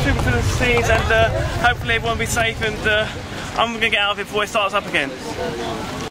trooping through the scenes, and hopefully everyone will be safe, and I'm going to get out of here before it starts up again.